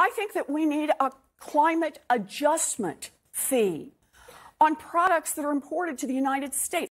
I think that we need a climate adjustment fee on products that are imported to the United States.